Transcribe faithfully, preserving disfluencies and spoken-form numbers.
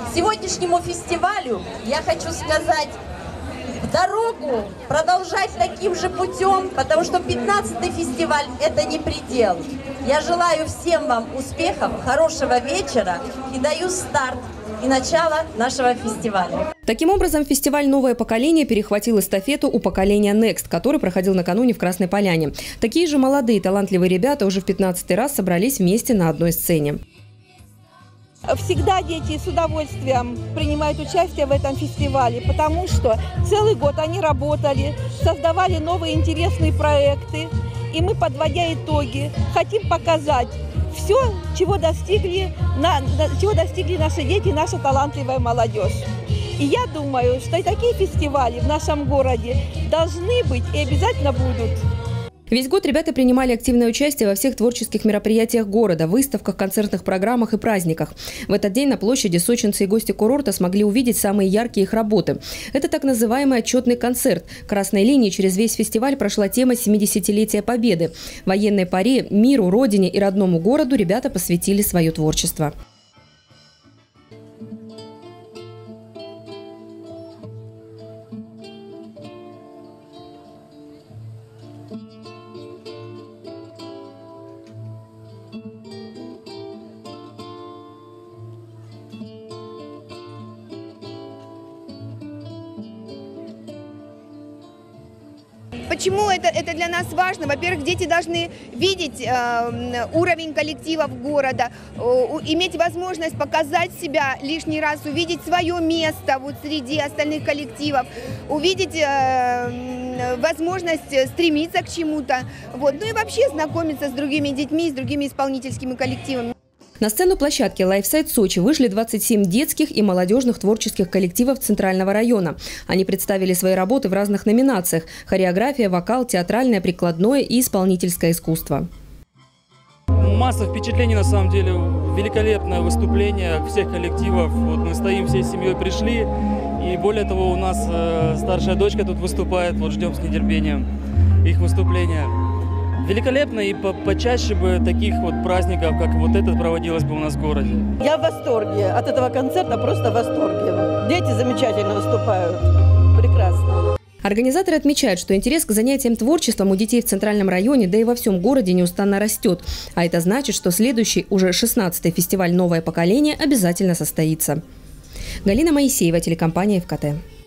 Сегодняшнему фестивалю я хочу сказать в дорогу, продолжать таким же путем, потому что пятнадцатый фестиваль – это не предел. Я желаю всем вам успехов, хорошего вечера и даю старт и начало нашего фестиваля. Таким образом, фестиваль «Новое поколение» перехватил эстафету у поколения Next, который проходил накануне в Красной Поляне. Такие же молодые талантливые ребята уже в пятнадцатый раз собрались вместе на одной сцене. Всегда дети с удовольствием принимают участие в этом фестивале, потому что целый год они работали, создавали новые интересные проекты. И мы, подводя итоги, хотим показать все, чего достигли, на, чего достигли наши дети, наша талантливая молодежь. И я думаю, что и такие фестивали в нашем городе должны быть и обязательно будут. Весь год ребята принимали активное участие во всех творческих мероприятиях города, выставках, концертных программах и праздниках. В этот день на площади сочинцы и гости курорта смогли увидеть самые яркие их работы. Это так называемый отчетный концерт. Красной линией через весь фестиваль прошла тема семидесятилетия Победы. Военной паре, миру, родине и родному городу ребята посвятили свое творчество. Почему это, это для нас важно? Во-первых, дети должны видеть э, уровень коллективов города, э, иметь возможность показать себя лишний раз, увидеть свое место вот среди остальных коллективов, увидеть э, возможность стремиться к чему-то. Вот. Ну и вообще знакомиться с другими детьми, с другими исполнительскими коллективами. На сцену площадки «Лайфсайд Сочи» вышли двадцать семь детских и молодежных творческих коллективов Центрального района. Они представили свои работы в разных номинациях – хореография, вокал, театральное, прикладное и исполнительское искусство. Масса впечатлений на самом деле. Великолепное выступление всех коллективов. Вот мы стоим всей семьей, пришли. И более того, у нас э, старшая дочка тут выступает. Вот ждем с нетерпением их выступления. Великолепно, и по почаще бы таких вот праздников, как вот этот, проводилось бы у нас в городе. Я в восторге от этого концерта, просто в восторге. Дети замечательно выступают. Прекрасно. Организаторы отмечают, что интерес к занятиям творчеством у детей в Центральном районе, да и во всем городе неустанно растет. А это значит, что следующий, уже шестнадцатый фестиваль «Новое поколение» обязательно состоится. Галина Моисеева, телекомпания ФКТ.